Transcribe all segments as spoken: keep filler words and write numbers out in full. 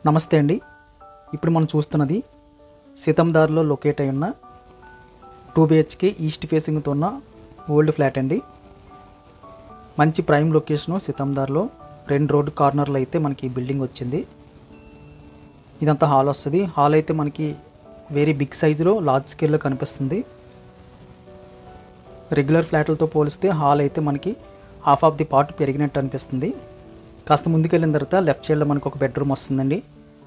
నమస్తే అండి. ఇప్పుడు మనం చూస్తున్నది సీతందార్లో లొకేట్ అయి ఉన్న టూ బిహెచ్కే ఈస్ట్ ఫేసింగ్తో ఉన్న ఓల్డ్ ఫ్లాట్ అండి. మంచి ప్రైమ్ లొకేషను సీతందార్లో రెండు రోడ్డు కార్నర్లో అయితే మనకి బిల్డింగ్ వచ్చింది. ఇదంతా హాల్ వస్తుంది. హాల్ అయితే మనకి వెరీ బిగ్ సైజులో లార్జ్ స్కేల్లో కనిపిస్తుంది. రెగ్యులర్ ఫ్లాట్లతో పోలిస్తే హాల్ అయితే మనకి హాఫ్ ఆఫ్ ది పార్ట్ పెరిగినట్టు అనిపిస్తుంది. కాస్త ముందుకెళ్ళిన తర్వాత లెఫ్ట్ సైడ్లో మనకు ఒక బెడ్రూమ్ వస్తుందండి.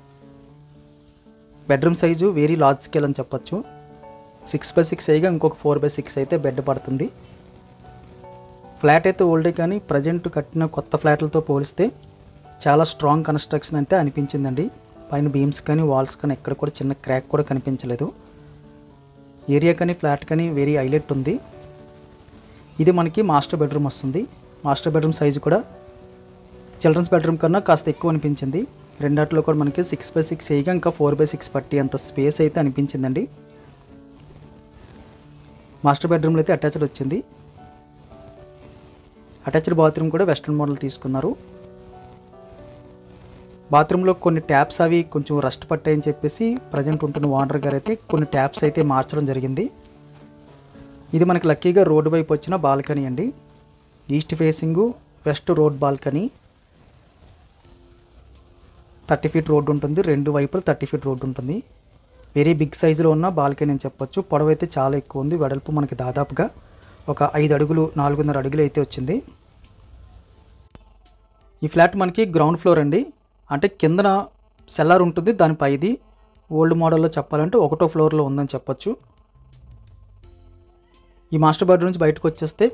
Bedroom size very large scale అని చెప్పచ్చు. సిక్స్ బై సిక్స్ అయ్యిగా ఇంకొక ఫోర్ బై సిక్స్ అయితే బెడ్ పడుతుంది. ఫ్లాట్ అయితే ఓల్డే కానీ ప్రజెంట్ కట్టిన కొత్త ఫ్లాట్లతో పోలిస్తే చాలా స్ట్రాంగ్ కన్స్ట్రక్షన్ అయితే అనిపించిందండి. పైన బీమ్స్ కానీ వాల్స్ కానీ ఎక్కడ కూడా చిన్న క్రాక్ కూడా కనిపించలేదు. ఏరియా కానీ ఫ్లాట్ కానీ వెరీ హైలైట్ ఉంది. ఇది మనకి మాస్టర్ బెడ్రూమ్ వస్తుంది. మాస్టర్ బెడ్రూమ్ సైజు కూడా చిల్డ్రన్స్ బెడ్రూమ్ కన్నా కాస్త ఎక్కువ అనిపించింది. రెండాట్లో కూడా మనకి సిక్స్ బై సిక్స్ అయ్యిగా ఇంకా ఫోర్ బై సిక్స్ పట్టి అంత స్పేస్ అయితే అనిపించిందండి. మాస్టర్ బెడ్రూమ్లో అయితే అటాచ్డ్ వచ్చింది. అటాచ్డ్ బాత్రూమ్ కూడా వెస్ట్రన్ మోడల్ తీసుకున్నారు. బాత్రూంలో కొన్ని ట్యాప్స్ అవి కొంచెం రస్ట్ పట్టాయని చెప్పేసి ప్రజెంట్ ఉంటున్న ఓనర్ గారు అయితే కొన్ని ట్యాప్స్ అయితే మార్చడం జరిగింది. ఇది మనకి లక్కీగా రోడ్డు వైపు వచ్చిన బాల్కనీ అండి. East facing west road balcony. Thirty feet road ఉంటుంది. రెండు వైపులు థర్టీ ఫీట్ రోడ్డు ఉంటుంది. వెరీ బిగ్ సైజులో ఉన్న బాల్కనీ అని చెప్పొచ్చు. పొడవు అయితే చాలా ఎక్కువ ఉంది. వెడల్పు మనకి దాదాపుగా ఒక ఐదు అడుగులు నాలుగున్నర అడుగులు అయితే వచ్చింది. ఈ ఫ్లాట్ మనకి గ్రౌండ్ ఫ్లోర్ అండి. అంటే కిందన సెల్లార్ ఉంటుంది. దానిపై ఇది ఓల్డ్ మోడల్లో చెప్పాలంటే ఒకటో ఫ్లోర్లో ఉందని చెప్పొచ్చు. ఈ మాస్టర్ బెడ్రూమ్ నుంచి బయటకు వచ్చేస్తే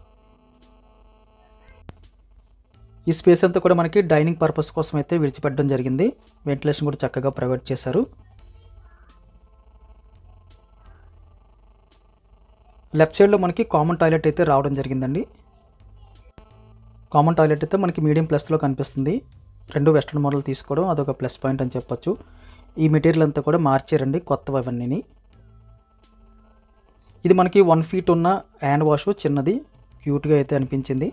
ఈ స్పేస్ అంతా కూడా మనకి డైనింగ్ పర్పస్ కోసం అయితే విడిచిపెట్టడం జరిగింది. వెంటిలేషన్ కూడా చక్కగా ప్రొవైడ్ చేశారు. లెఫ్ట్ సైడ్లో మనకి కామన్ టాయిలెట్ అయితే రావడం జరిగిందండి. కామన్ టాయిలెట్ అయితే మనకి మీడియం ప్లస్లో కనిపిస్తుంది. రెండు వెస్ట్రన్ మోడల్ తీసుకోవడం అదొక ప్లస్ పాయింట్ అని చెప్పొచ్చు. ఈ మెటీరియల్ అంతా కూడా మార్చారండి కొత్తవి అవన్నీ. ఇది మనకి వన్ ఫీట్ ఉన్న హ్యాండ్ వాష్ చిన్నది క్యూట్గా అయితే అనిపించింది.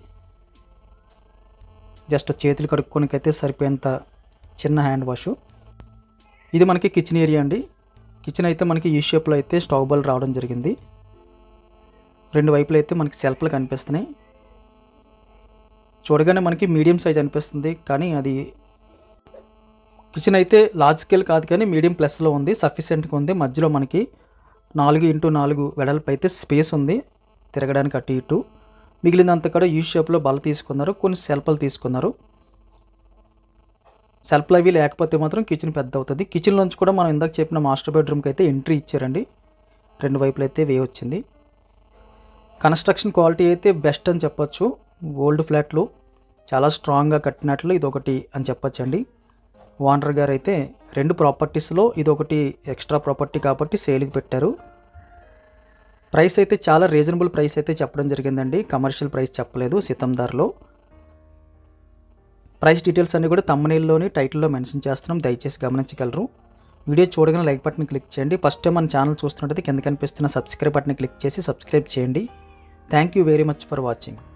జస్ట్ చేతులు కడుక్కోనికైతే సరిపోయేంత చిన్న హ్యాండ్ వాష్. ఇది మనకి కిచెన్ ఏరియా అండి. కిచెన్ అయితే మనకి ఈ షేప్లో అయితే స్టవ్ బాల్ రావడం జరిగింది. రెండు వైపులు అయితే మనకి సెల్ఫ్లు కనిపిస్తున్నాయి. చూడగానే మనకి మీడియం సైజ్ అనిపిస్తుంది కానీ అది కిచెన్ అయితే లార్జ్ స్కేల్ కాదు కానీ మీడియం ప్లస్లో ఉంది. సఫిషియెంట్గా ఉంది. మధ్యలో మనకి నాలుగు ఇంటూ నాలుగు వెడల్పు అయితే స్పేస్ ఉంది తిరగడానికి అటు ఇటు. మిగిలినంత కూడా యూ షేప్లో బల్ల తీసుకున్నారు. కొన్ని సెల్ఫ్లు తీసుకున్నారు. సెల్ఫ్లు అవి లేకపోతే మాత్రం కిచెన్ పెద్ద అవుతుంది. కిచెన్లోంచి కూడా మనం ఇందాక చెప్పిన మాస్టర్ బెడ్రూమ్కి అయితే ఎంట్రీ ఇచ్చారండి. రెండు వైపులు అయితే వే వచ్చింది. కన్స్ట్రక్షన్ క్వాలిటీ అయితే బెస్ట్ అని చెప్పొచ్చు. ఓల్డ్ ఫ్లాట్లు చాలా స్ట్రాంగ్గా కట్టినట్లు ఇదొకటి అని చెప్పొచ్చండి. ఓనర్ గారు అయితే రెండు ప్రాపర్టీస్లో ఇదొకటి ఎక్స్ట్రా ప్రాపర్టీ కాబట్టి సేల్కి పెట్టారు. ప్రైస్ అయితే చాలా రీజనబుల్ ప్రైస్ అయితే చెప్పడం జరిగిందండి. కమర్షియల్ ప్రైస్ చెప్పలేదు. సీతందార్లో ప్రైస్ డీటెయిల్స్ అన్నీ కూడా థంబ్నెయిల్లోని టైటిల్లో మెన్షన్ చేస్తున్నాం. దయచేసి గమనించగలరు. వీడియో చూడగానే లైక్ బటన్ క్లిక్ చేయండి. ఫస్ట్ టైం మన ఛానల్ చూస్తున్నట్టయితే కింద కనిపిస్తున్న సబ్స్క్రైబ్ బటన్ క్లిక్ చేసి సబ్స్క్రైబ్ చేయండి. Thank you very much for watching.